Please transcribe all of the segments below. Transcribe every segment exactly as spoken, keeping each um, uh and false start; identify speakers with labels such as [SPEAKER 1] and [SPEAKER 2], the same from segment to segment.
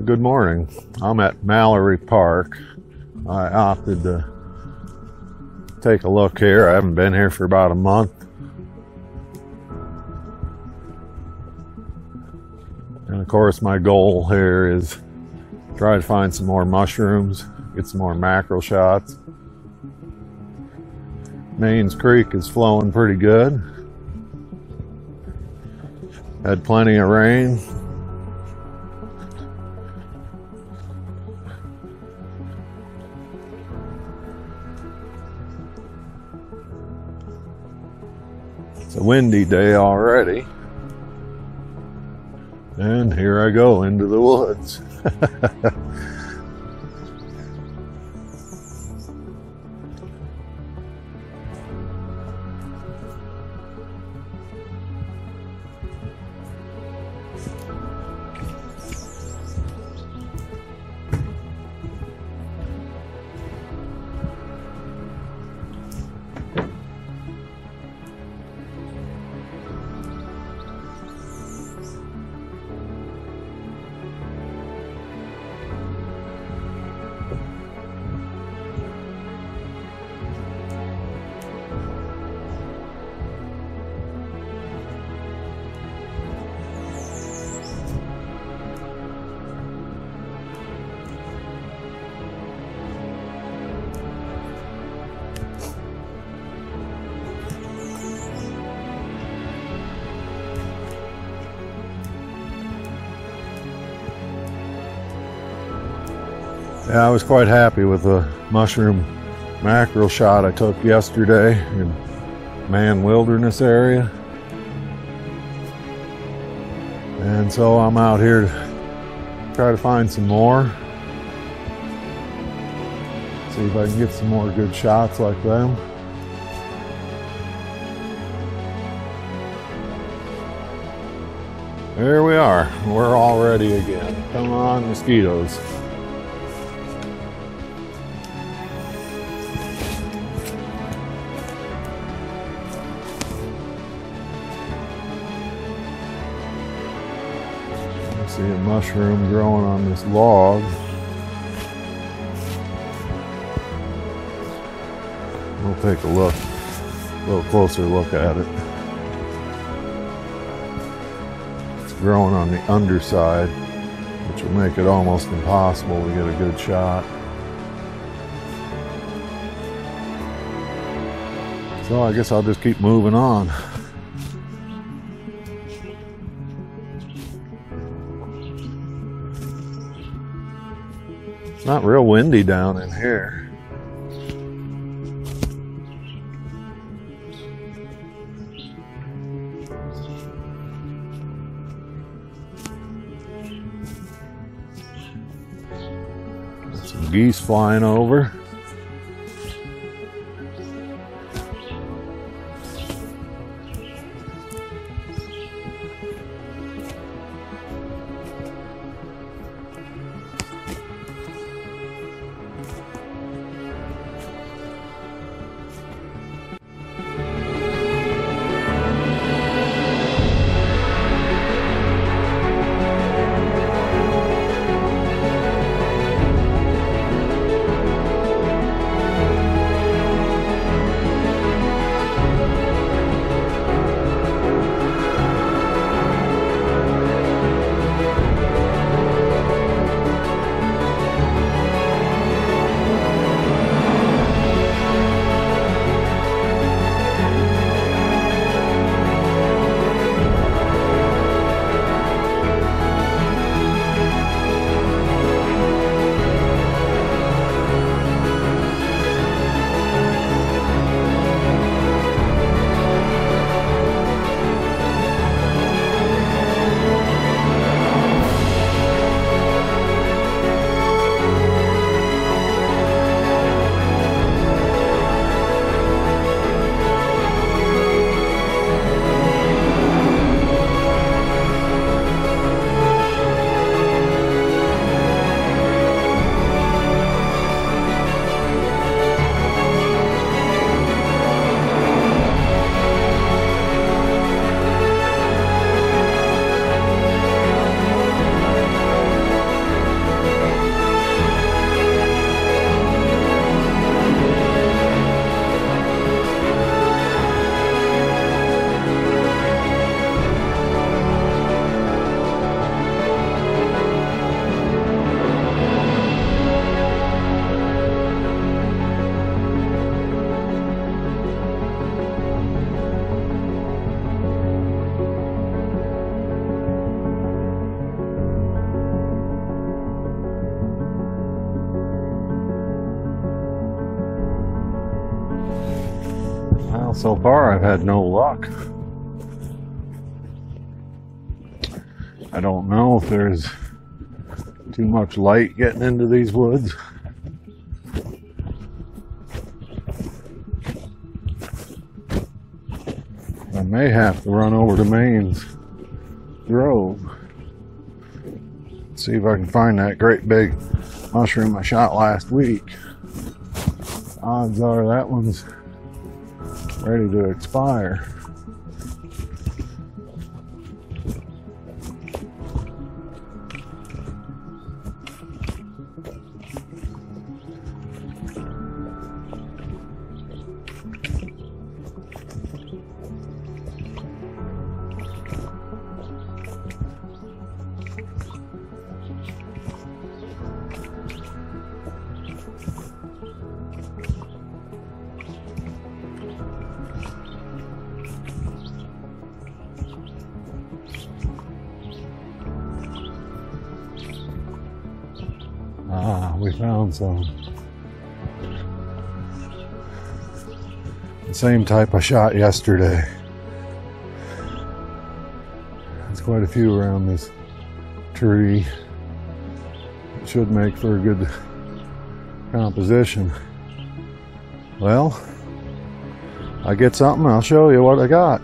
[SPEAKER 1] Good morning. I'm at Mallory Park. I opted to take a look here. I haven't been here for about a month. And of course my goal here is try to find some more mushrooms, get some more mackerel shots. Mains Creek is flowing pretty good. Had plenty of rain. It's a windy day already. And here I go into the woods. Yeah, I was quite happy with the mushroom mackerel shot I took yesterday in Man Wilderness area. And so I'm out here to try to find some more. See if I can get some more good shots like them. There we are. We're all ready again. Come on, mosquitoes. See a mushroom growing on this log. We'll take a look, a little closer look at it. It's growing on the underside, which will make it almost impossible to get a good shot. So I guess I'll just keep moving on. It's not real windy down in here. Got some geese flying over. Well, so far I've had no luck. I don't know if there's too much light getting into these woods. I may have to run over to Mane's Grove. See if I can find that great big mushroom I shot last week. Odds are that one's ready to expire. Ah, we found some. The same type I shot yesterday. There's quite a few around this tree. It should make for a good composition. Well, I get something, I'll show you what I got.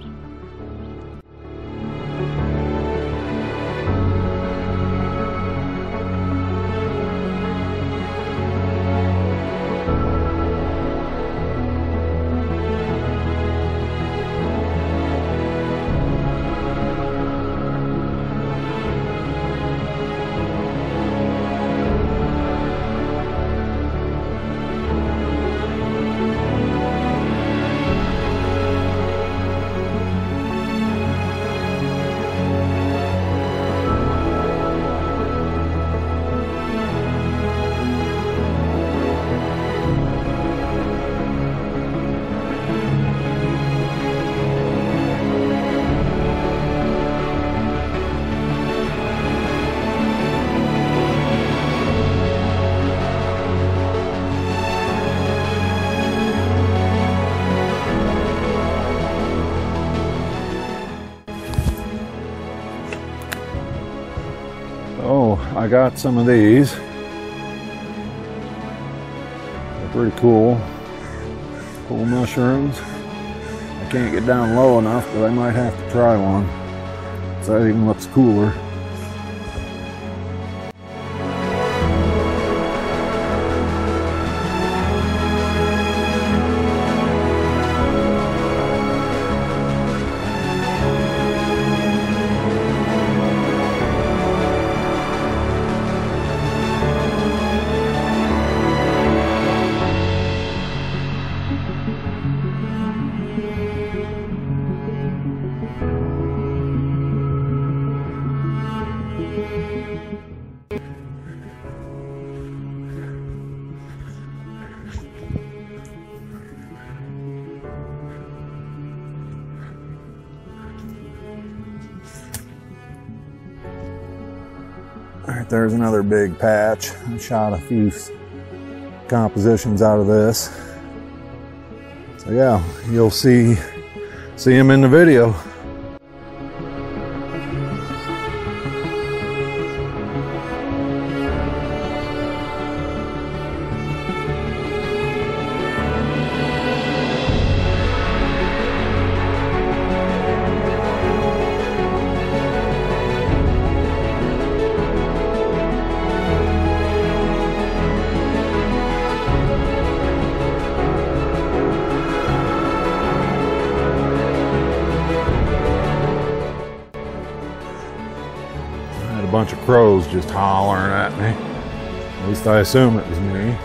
[SPEAKER 1] Oh, I got some of these. They're pretty cool. Cool mushrooms. I can't get down low enough, but I might have to try one. So that even looks cooler. Alright, there's another big patch. I shot a few compositions out of this. So yeah, you'll see see them in the video. A bunch of crows just hollering at me. At least I assume it was me.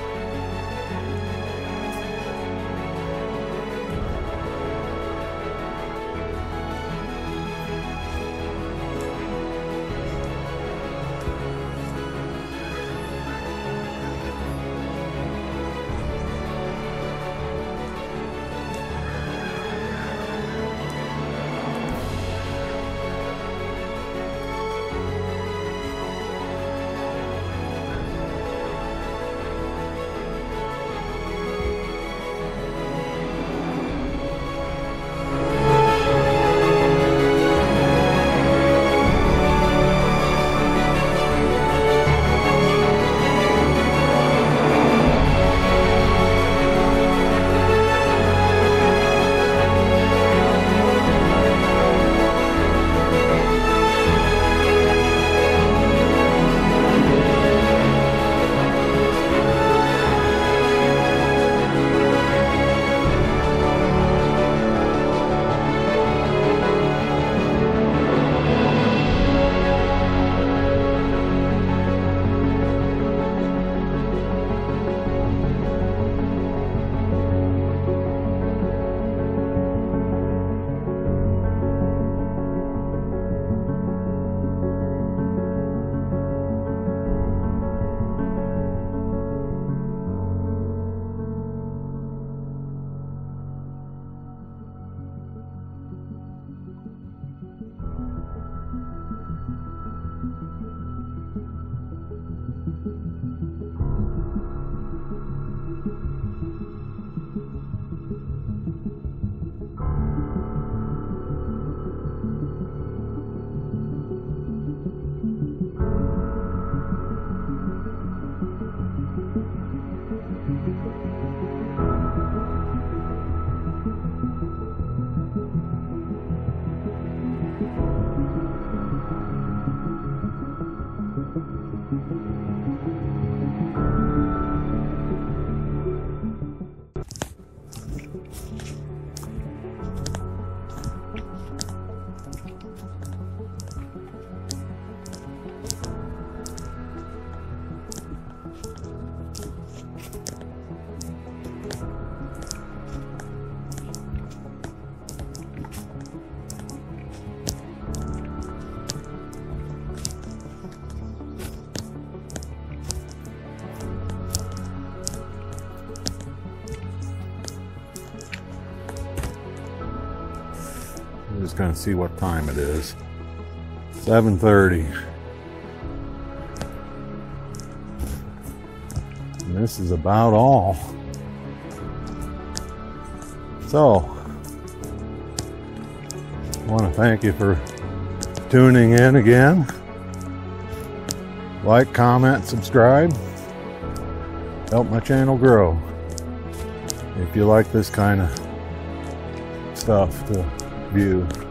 [SPEAKER 1] I'm just gonna see what time it is. seven thirty. And this is about all. So, I want to thank you for tuning in again. Like, comment, subscribe. Help my channel grow. If you like this kind of stuff to view.